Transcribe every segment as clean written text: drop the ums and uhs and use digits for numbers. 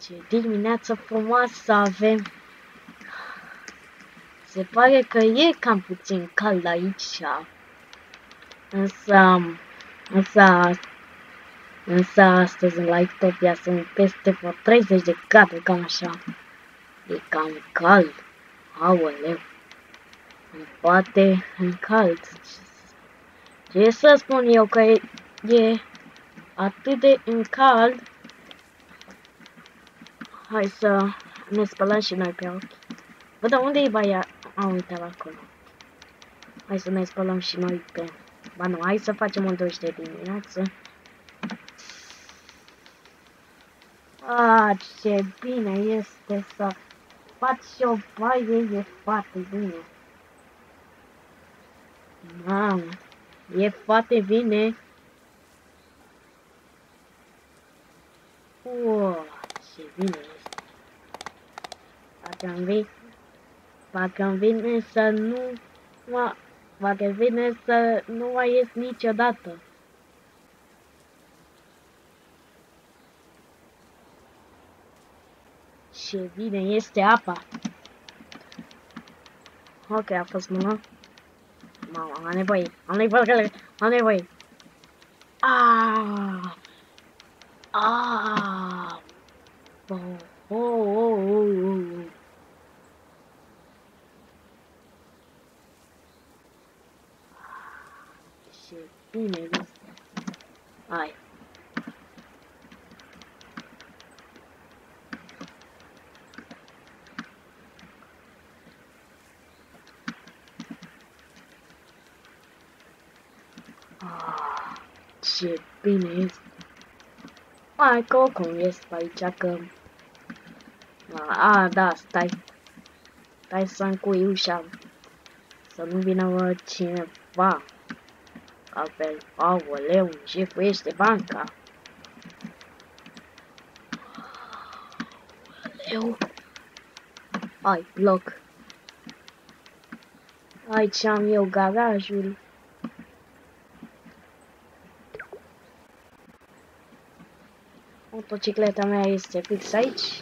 Ce dimineață frumoasă avem. Se pare că e cam puțin cald aici. Însă astăzi în Lightopia sunt peste vreo 30 de grade, cam așa. E cam cald. Aoleu. Poate în cald. Ce să spun eu că e atât de cald. Hai să ne spălăm și noi pe ochi. Bă, dar unde e baia? A, uite la acolo. Hai să ne spălăm și noi pe... Ba nu, hai să facem un duș de dimineață. Ce bine este să faci și o baie, e foarte bine. Mamă, e foarte bine. Ce bine este. Dacă-mi vine să nu mai ies niciodată. Ce bine este apa. Ok, a fost bună. Mamă, am nevoie. Ce bine este. Hai. Ce bine este. Hai că oricum este pe aici că... Da, stai să încui ușa. Să nu vină cineva. Altfel, aoleu, jefuiește banca. Aoleu. Hai, bloc. Aici am eu garajul. Motocicleta mea este fix aici.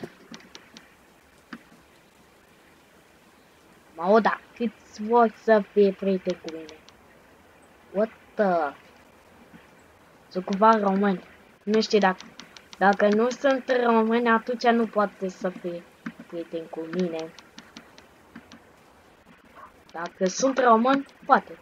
Mă, da, câți vor să fie prieteni cu mine? What the... Sunt cumva români. Nu știu dacă nu sunt români, atunci nu poate să fie prieteni cu mine. Dacă sunt români, poate.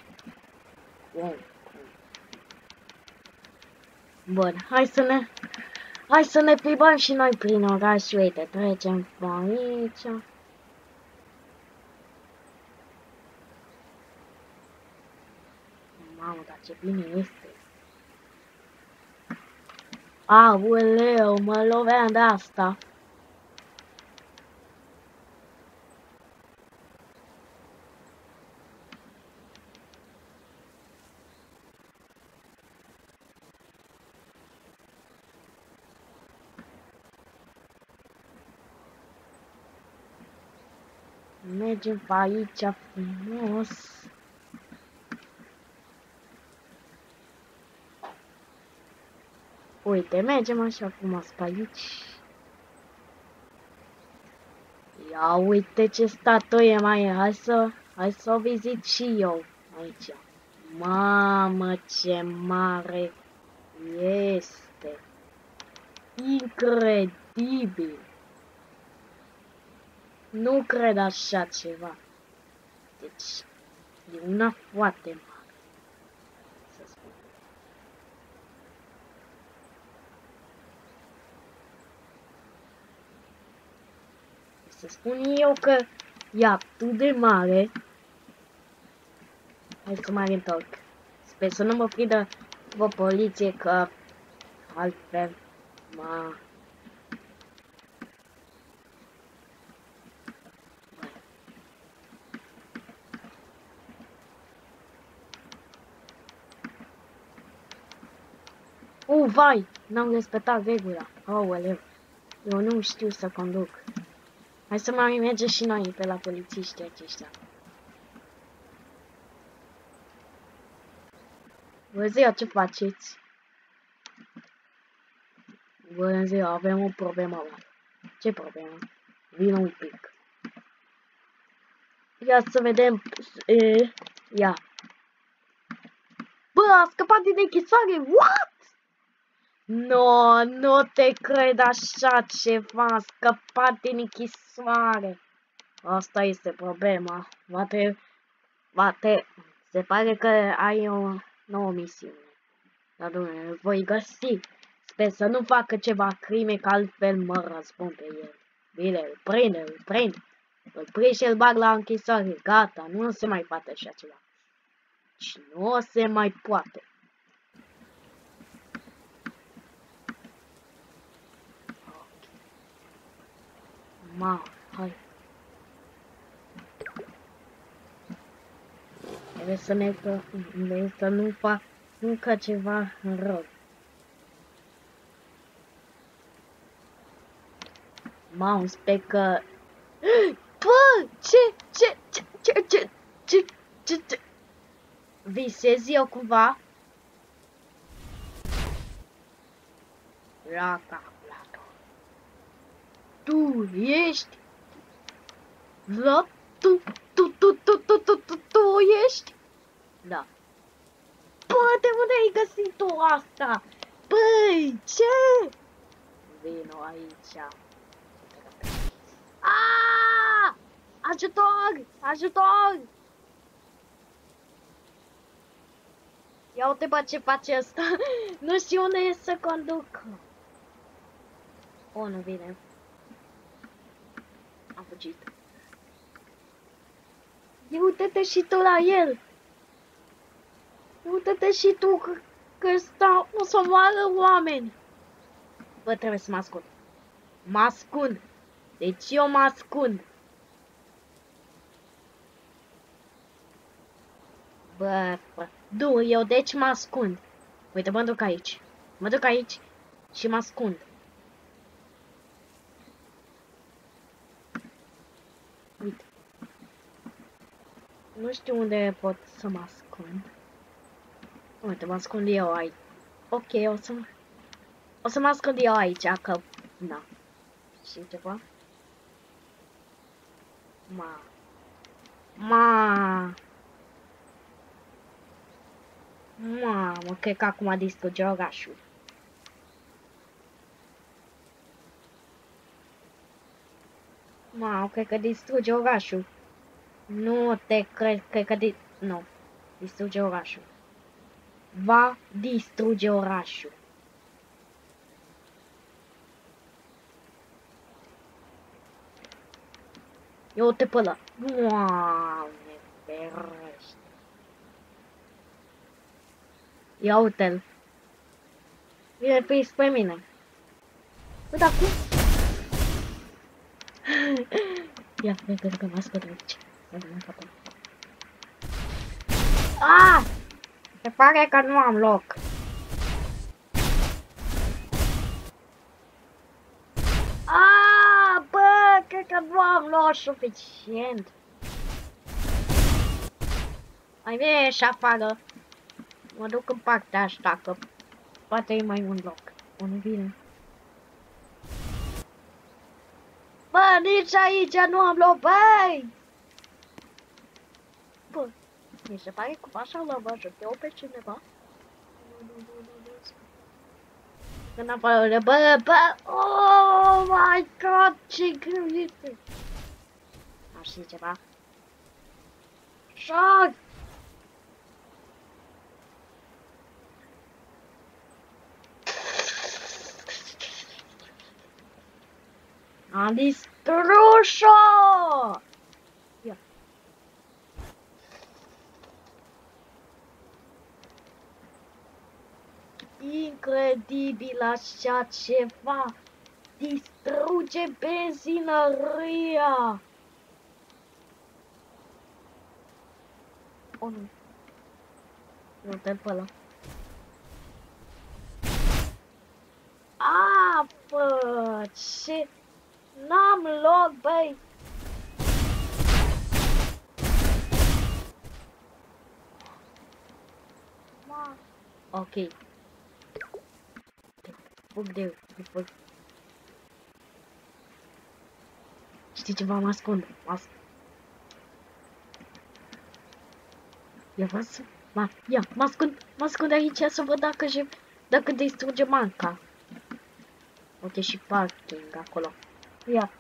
Bun, hai să ne plimbăm și noi prin oraș. Uite, trecem pe aici. Mamă, dar ce bine este. Aoleu, mă loveam de asta. Mergem pe aici frumos. Uite, mergem așa frumos pe aici. Ia uite ce statuie mai e. Hai să o vizit și eu aici. Mamă, ce mare este. Incredibil. Nu cred așa ceva. Deci, e una foarte mare. Să spun. Să spun eu că e atât de mare. Hai să mai întorc. Sper să nu mă prindă o poliție, că altfel vai! N-am respectat regula. Aoleu. Eu nu știu să conduc. Hai să mai mergem și noi pe la polițiștii aceștia. Bună ziua, ce faceți? Bună ziua, avem o problemă, mă. Ce problemă? Vino un pic. Ia să vedem. Ia. Bă, a scăpat din închisoare. What? No, nu te cred așa ceva. A scăpat din închisoare. Asta este problema. Se pare că ai o nouă misiune. Dar, domnule, îl voi găsi. Sper să nu facă ceva crime, că altfel mă răspund pe el. Bine, îl prind. Îl prind și îl bag la închisoare. Gata, nu se mai poate așa ceva. Și nu se mai poate. Ma, hai. Trebuie să merg să nu fac încă ceva rău. Mamă, sper că... Bă, ce? Visezi eu cumva? La calculator. Tu ești? Da? Tu ești? Da. Bă, de unde ai găsit tu asta? Băi, ce? Vino aici. Aaaa! Ajutor! Ia uite bă ce face ăsta. Nu știu unde e să conduc. O, nu vine. Am fugit. Ia uite-te și tu la el. Uite-te și tu că ăsta o să moară oameni. Bă, trebuie să mă ascund. Mă ascund. Deci eu mă ascund. Bă, eu deci mă ascund. Uite, mă duc aici. Mă duc aici și mă ascund. Uite. Nu știu unde pot să mă ascund. Uite, mă ascund eu aici. Ok, o să mă ascund eu aici, că... Na. Și ceva? Mamă, cred că acum distruge orașul. Mamă, cred că distruge orașul. Nu te cred, nu, distruge orașul. Va distruge orașul. Ia uite pe ăla. Doamne, ferește. Ia uite-l. Vine pe spre mine. Uite acum. Ia, cred că m-a scăpat aici. Ah! Se pare că nu am loc. Ah, bă, cred că nu am loc suficient. Mai bine și afară. Mă duc în partea asta, că poate e mai un loc. Unde vine? Bă, nici aici nu am loc, băi! Bă, mi se pare că așa l-am văzut eu pe cineva. Când am părut, bă, oh my god, ce greu este! Aș ști ceva. Șoc! Am distrus-o! Ia. Incredibil așa ceva! Distruge benzinăria! Oh, nu. Nu te-l pe ăla. A, bă, ce... N-am loc, băi! Ma... Ok. Fug de... Știi ceva? Mă ascund. Ia văd. Ia, mă ascund aici să văd dacă distruge banca. Uite și parking acolo. Ia.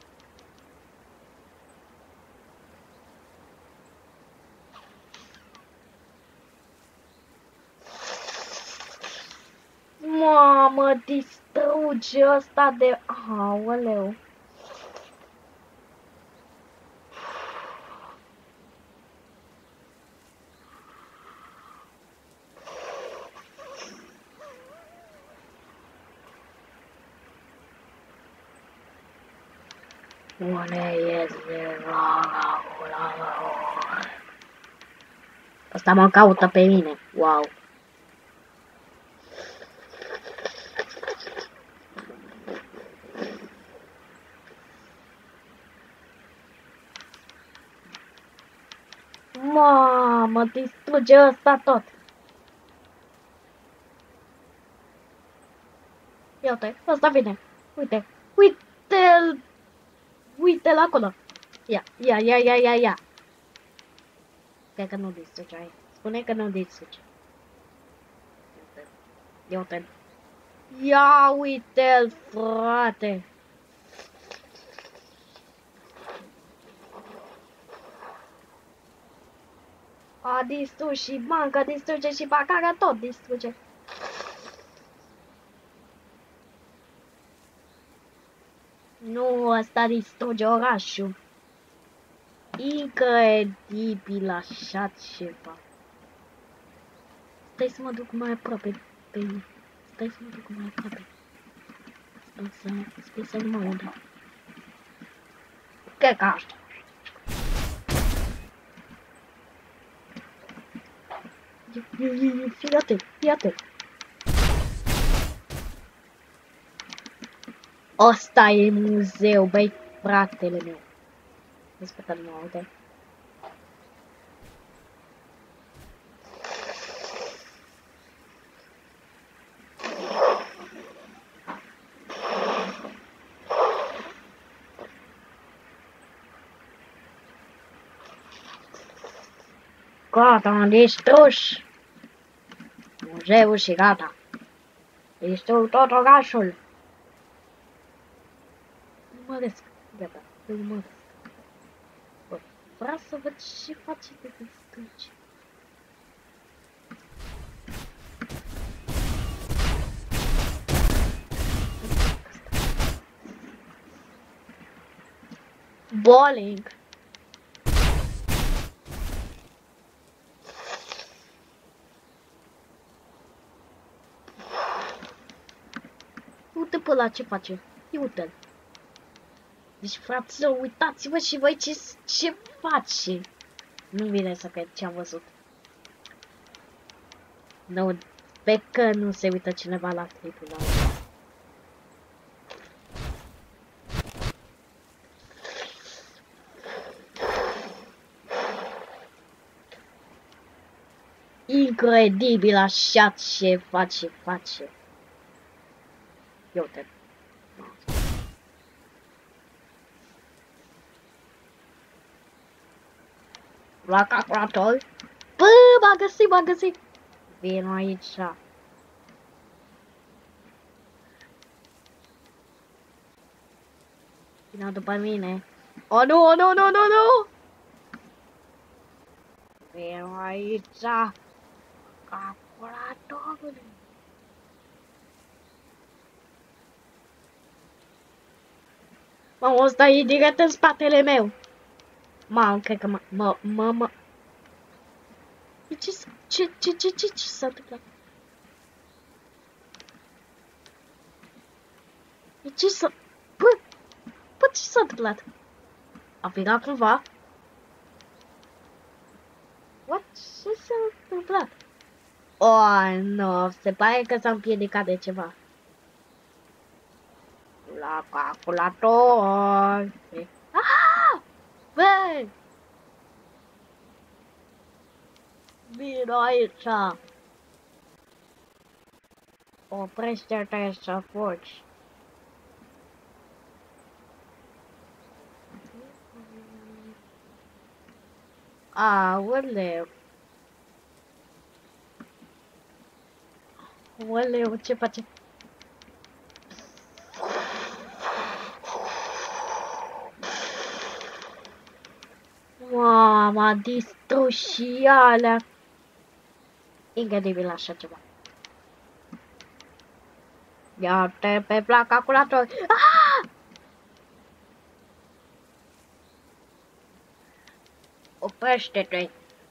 Mamă, distruge ăsta de... Aoleu. Unde este? Ăsta mă caută pe mine. Wow. Mamă, distruge ăsta tot. Ia uite, ăsta vine. Uite, uite-l. Uite-l acolo. Ia. Cred că nu distruge aia. Spune că nu distruge. Ia uite-l. Ia uite-l, frate. A distrus și banca, distruge și parcarea, tot distruge. Nu, ăsta distruge orașul. Incredibil așa ceva. Stai să mă duc mai aproape pe mine. Stai să mă duc mai aproape. Sper să nu mă audă. Cred că asta. Fii atent. Ăsta e muzeu, băi, fratele meu. Sper că nu mă aude. Gata, am distrus muzeul și gata. Distrug tot orașul. Urmăresc. Gata, îl urmăresc. Bă, vreau să văd ce face de distruge. Bowling. Uite pe la ce face. Uite-l. Deci, fraților, uitați-vă și voi ce face. Nu vine să cred ce am văzut. Nu, pe că nu se uită cineva la clipul ăla. Incredibil așa ce face. Ia uite. La calculator. Bă, m-a găsit. Vino aici. Vino după mine. Oh, nu. Vino aici. Calculatorul. Mamă, ăsta e direct în spatele meu. Mamă, cred că mă. Ce s-a întâmplat? Ce s-a... Bă, ce s-a întâmplat? A picat cumva? What? Ce s-a întâmplat? Oh, nu, se pare că s-a împiedicat de ceva. La calculator. Ah! Bă! Vino aici. Oprește-te să fugi. Aoleu. Aoleu, ce face? Wow, m-a distrus și alea. Incredibil așa ceva. Ia-te pe plac calculator. Ah! Oprește-te.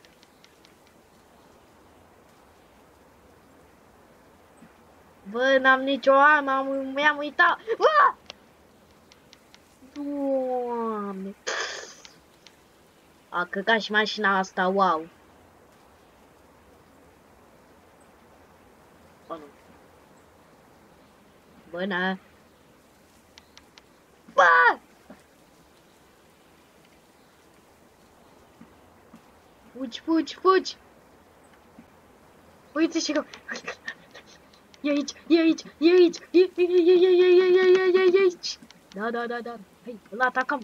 Bă, n-am nicio armă, mi-am uitat. Ah! Doamne. A căcat și mașina asta, wow. Bă, nu. Bună. Bă! Fugi, fugi, fugi. Uite și că... E aici, e aici, e aici, e aici. Da, da, da, da. Hai, îl atacăm.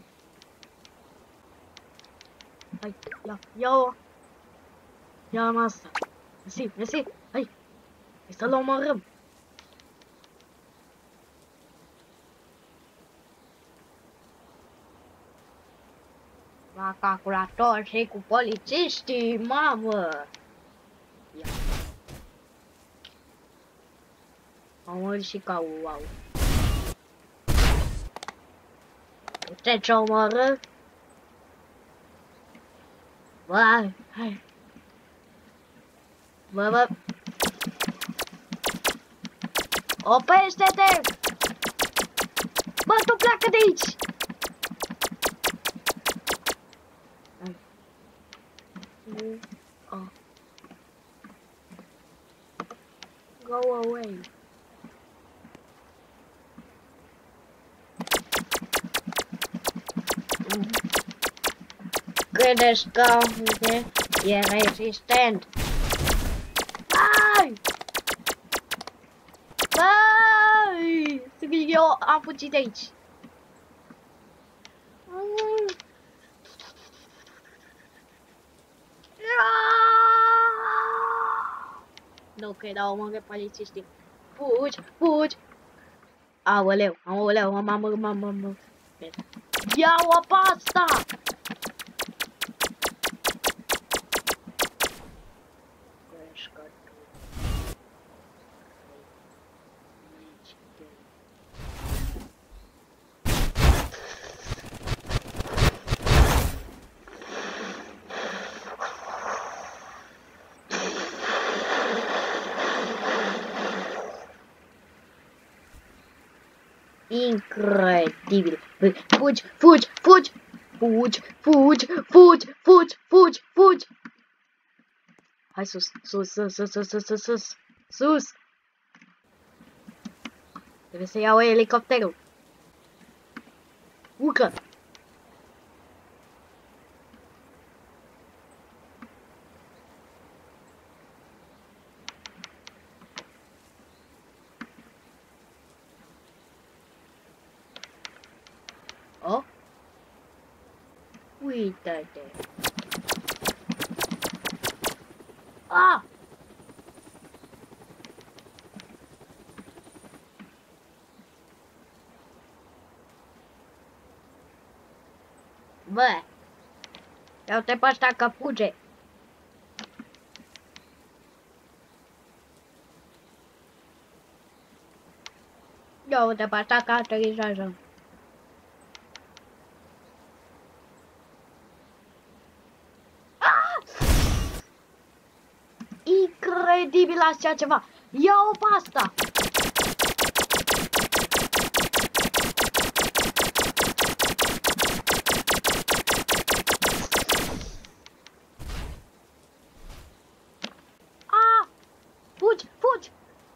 Hai, ia-o. Ia-am asta. Mersi, mersi. Hai, hai să-l omorâm. La calculator și cu polițiștii, mamă. Ia. Am murit și ca wow. Uite ce omorât. Bă, hai. Bă. Oprește-te! Bă, tu pleacă de aici! Go away. Credeți că e rezistent? Ai! Băi! Eu am fugit de aici. Nu credeau, mă, polițiștii. Fugi, fugi! Aoleu, aoleu, mamă. Ia-o pe asta! Incredibil. Fugi, fugi, fugi. Fugi, fugi, fugi, fugi, fugi, fugi. Hai sus, sus, sus, sus, sus, sus, sus, sus. Sus. Trebuie să iau elicopterul. Urcă. Oh. Uite-te. Ah! Bă! Ia-te pe ăsta că fuge. Ia-te pe ăsta că aterizează. Incredibil așa ceva. Ia-o pe asta. Ah! Fugi, fugi.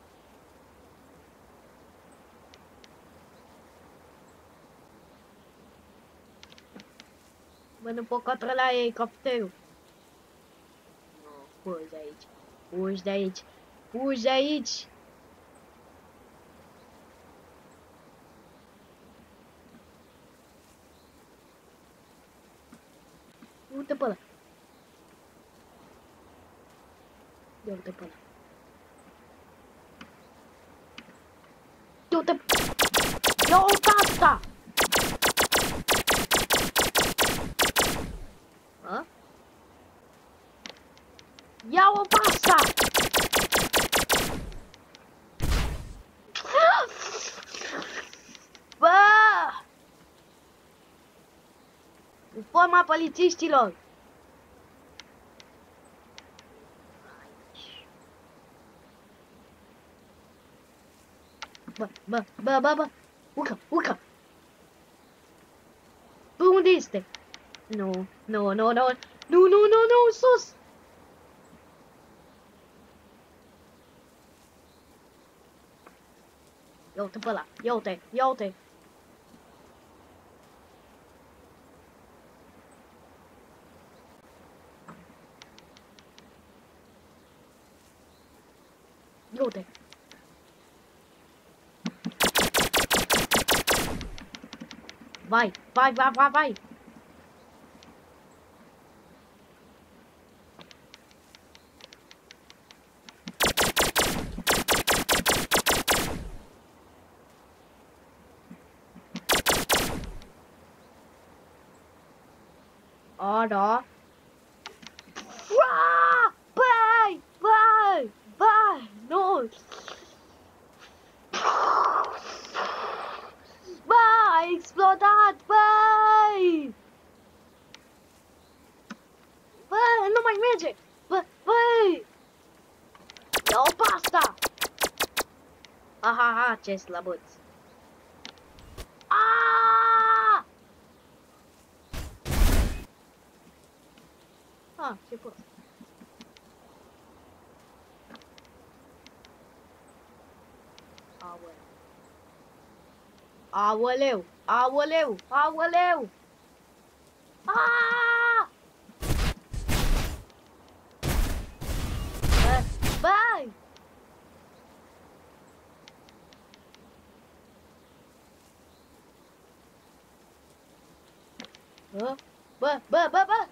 Bă, nu pot controla elicopterul. Nu, fugi de aici. Fugi de aici. Fugi de aici. Uite pe ăla. Ia uite pe ăla. Ia uite. Ia uite asta! A? Ia-o pe asta! Bă! În forma polițiștilor! Bă! Urcă! Bă, unde este? Nu, sus! Ia uite pe ăla, ia uite! Ia uite! Vai! A, da. Băi! Nu! Bă, a explodat, băi! Bă, nu mai merge! Băi! Ia-o pe asta! Aha, ce slăbuț! Ce fost? Aoleu! Băi! Bă!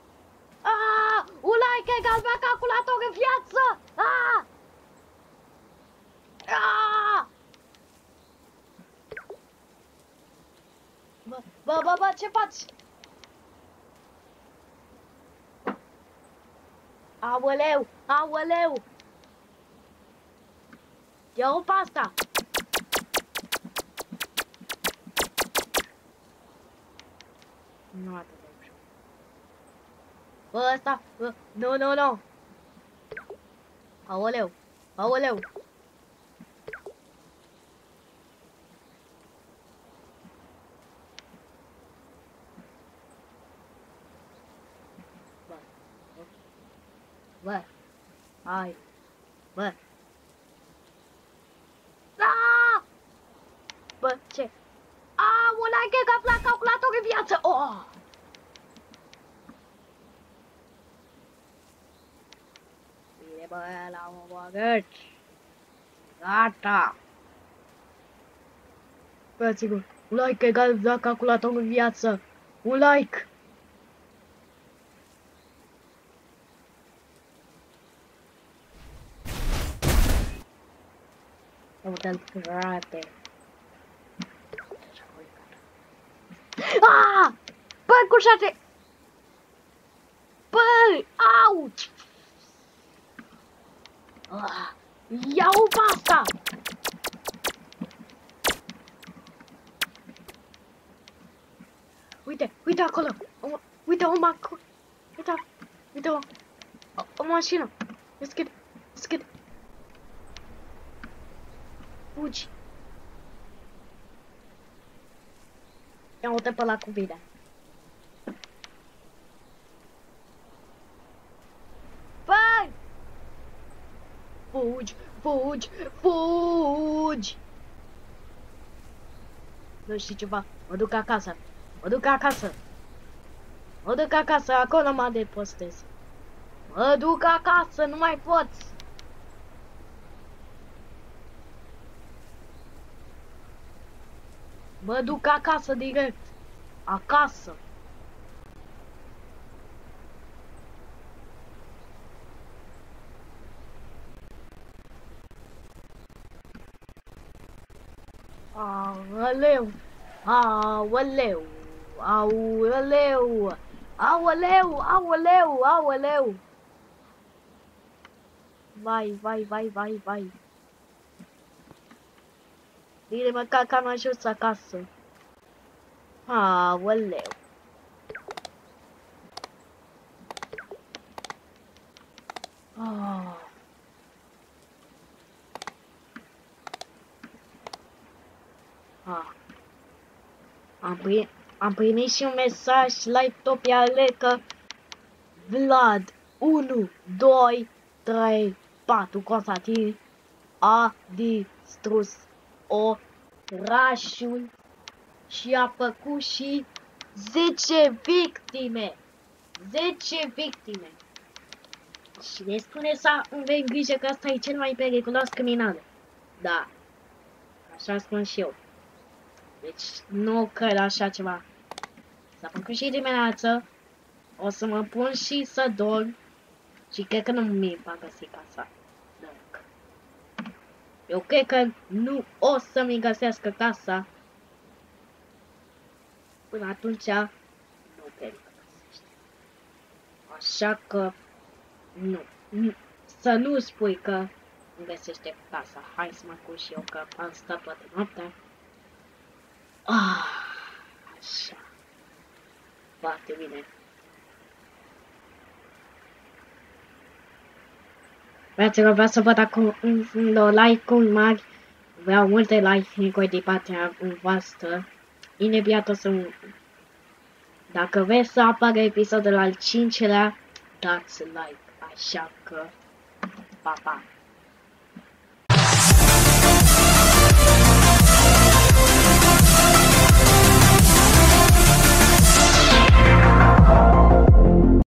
Ulaică egal mea calculator în viață! Bă, ce faci? Aoleu! Ia-o pe asta! Nu atât de ușor. Bă, ăsta! Nu! Aoleu! Bă! Hai! Bă! Bă, ce? Ulaică că aflat calculator în viață! Bine, bă, la omorât! Gata! Bă, sigur, un like egal la calculator în viață! Un like! Uite-l, frate! Bă, cu 6! Bă, auci! Ia-o pe asta! Uite acolo! Uite o mașină! Deschide! Fugi! Ia uite pe ăla cu vida. Băi! Fugi! Nu știu ceva, mă duc acasă, acolo mă depostez. Mă duc acasă, nu mai pot. Mă duc acasă direct. Acasă. Aoleu! Aoleu! Aoleu! Aoleu! Aoleu! Aoleu! Vai, vai, vai, vai, vai. Bine măcar că am ajuns acasă. Aoleu! Ah. Ah. Am primit și un mesaj la Utopia că Vlad 1, 2, 3, 4 Constantin a distrus orașul și a făcut și 10 victime. 10 victime. Și ne spune să avem grijă că asta e cel mai periculos criminal. Da. Așa spun și eu. Deci nu cred așa ceva. S-a făcut și dimineață. O să mă pun și să dorm. Și cred că nu mi va găsi casa. Eu cred că nu o să-mi găsească casa. Până atunci nu cred că găsește. Așa că nu. Să nu spui că îmi găsește casa. Hai să mă culc și eu că am stat toată noaptea. Așa. Foarte bine. Fraților, vreau să văd dacă like-uri mari. Vreau multe like-uri din partea voastră. Imediat o să... Dacă vreți să apară episodul al 5-lea, dați like. Așa că... Pa, pa!